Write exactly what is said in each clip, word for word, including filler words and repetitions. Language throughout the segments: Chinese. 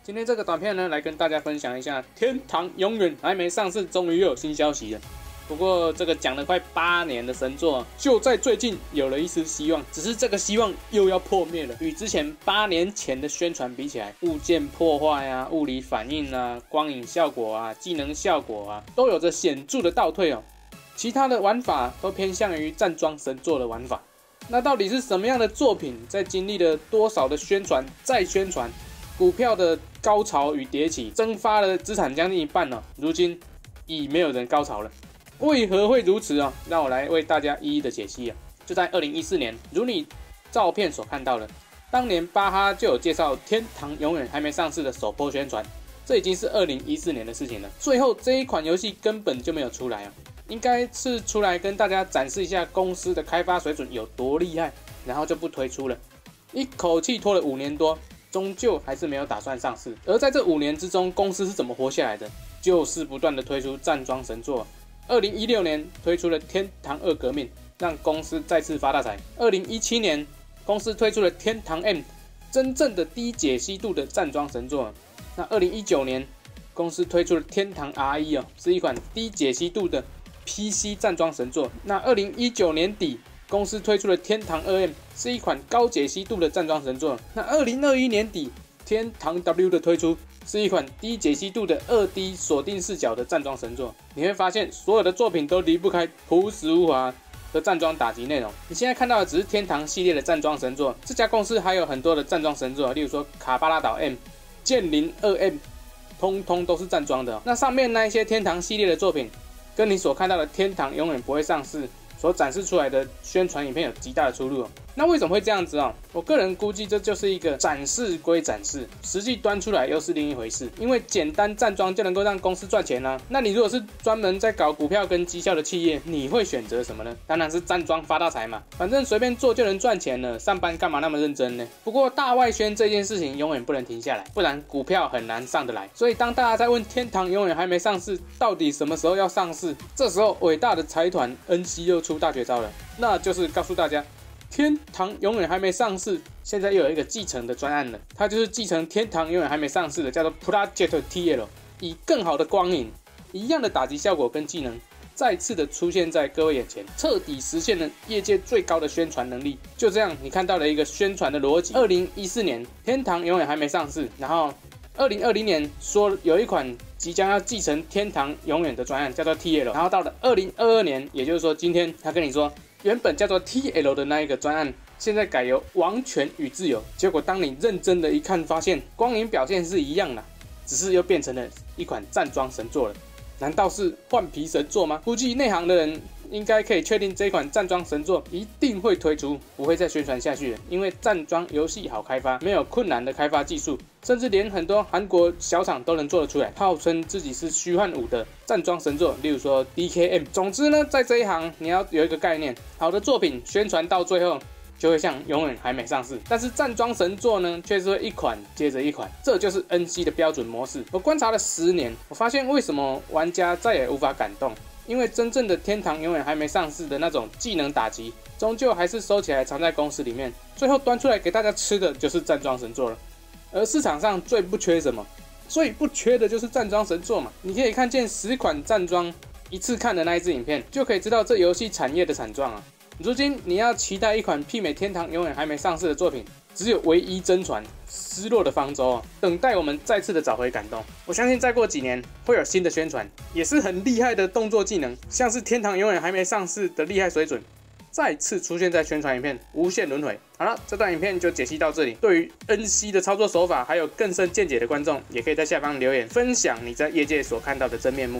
今天这个短片呢，来跟大家分享一下，天堂永远还没上市，终于又有新消息了。不过这个讲了快八年的神作，就在最近有了一丝希望，只是这个希望又要破灭了。与之前八年前的宣传比起来，物件破坏啊、物理反应啊、光影效果啊、技能效果啊，都有着显著的倒退哦。其他的玩法都偏向于站桩神作的玩法。那到底是什么样的作品，在经历了多少的宣传再宣传，股票的高潮与迭起，蒸发了资产将近一半呢、哦？如今已没有人高潮了，为何会如此啊？让我来为大家一一的解析啊！就在二零一四年，如你照片所看到的，当年巴哈就有介绍《天堂永远还没上市》的首波宣传，这已经是二零一四年的事情了。最后这一款游戏根本就没有出来啊！应该是出来跟大家展示一下公司的开发水准有多厉害，然后就不推出了，一口气拖了五年多，终究还是没有打算上市。而在这五年之中，公司是怎么活下来的？就是不断的推出站桩神作。二零一六年推出了《天堂二革命》，让公司再次发大财。二零一七年，公司推出了《天堂 M》，真正的低解析度的站桩神作。那二零一九年，公司推出了《天堂 R 一》哦，是一款低解析度的P C 站桩神作。那二零一九年底，公司推出了天堂 二 M， 是一款高解析度的站桩神作。那二零二一年底，天堂 W 的推出是一款低解析度的 二 D 锁定视角的站桩神作。你会发现，所有的作品都离不开朴实无华的站桩打击内容。你现在看到的只是天堂系列的站桩神作，这家公司还有很多的站桩神作，例如说卡巴拉岛 M、剑灵 二 M， 通通都是站桩的、哦。那上面那一些天堂系列的作品，跟你所看到的天堂永远不会上市所展示出来的宣传影片有极大的出入、哦。那为什么会这样子哦？我个人估计这就是一个展示归展示，实际端出来又是另一回事。因为简单站桩就能够让公司赚钱啦、啊。那你如果是专门在搞股票跟绩效的企业，你会选择什么呢？当然是站桩发大财嘛，反正随便做就能赚钱了，上班干嘛那么认真呢？不过大外宣这件事情永远不能停下来，不然股票很难上得来。所以当大家在问天堂永远还没上市，到底什么时候要上市？这时候伟大的财团 N C 又出大绝招了，那就是告诉大家，天堂永远还没上市，现在又有一个继承的专案了，它就是继承天堂永远还没上市的，叫做 Project T L， 以更好的光影、一样的打击效果跟技能，再次的出现在各位眼前，彻底实现了业界最高的宣传能力。就这样，你看到了一个宣传的逻辑。二零一四年，天堂永远还没上市，然后二零二零年说有一款即将要继承天堂永远的专案，叫做 T L， 然后到了二零二二年，也就是说今天他跟你说，原本叫做 T L 的那一个专案，现在改由王权与自由。结果当你认真的一看，发现光影表现是一样的，只是又变成了一款站桩神作了。难道是换皮神作吗？估计内行的人应该可以确定，这款站桩神作一定会推出，不会再宣传下去了。因为站桩游戏好开发，没有困难的开发技术，甚至连很多韩国小厂都能做得出来，号称自己是虚幻五的站桩神作，例如说 D K M。总之呢，在这一行你要有一个概念，好的作品宣传到最后就会像永远还没上市，但是站桩神作呢，却是会一款接着一款，这就是 N C 的标准模式。我观察了十年，我发现为什么玩家再也无法感动，因为真正的天堂永远还没上市的那种技能打击，终究还是收起来藏在公司里面，最后端出来给大家吃的就是站桩神作了。而市场上最不缺什么？最不缺的就是站桩神作嘛。你可以看见十款站桩，一次看的那一支影片，就可以知道这游戏产业的惨状啊。如今你要期待一款媲美天堂永远还没上市的作品，只有唯一真传失落的方舟、哦、等待我们再次的找回感动。我相信再过几年会有新的宣传，也是很厉害的动作技能，像是天堂永远还没上市的厉害水准，再次出现在宣传影片，无限轮回。好了，这段影片就解析到这里。对于 N C 的操作手法还有更深见解的观众，也可以在下方留言分享你在业界所看到的真面目。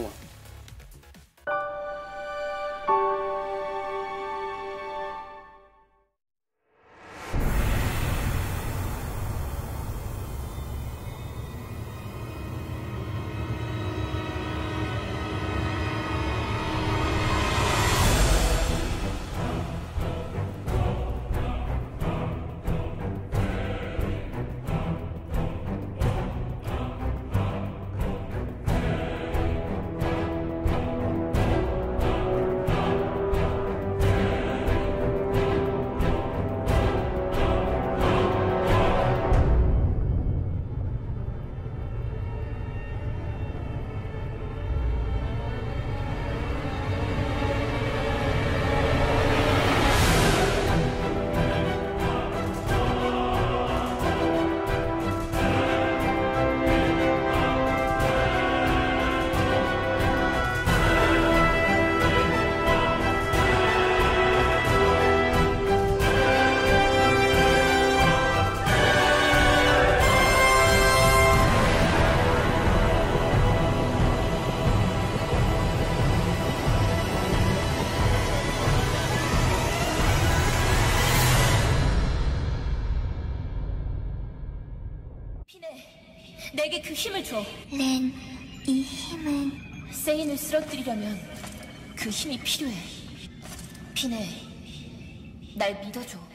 피네, 내게 그 힘을 줘. 렌, 이 힘은 세인을 쓰러뜨리려면 그 힘이 필요해. 피네, 날 믿어줘.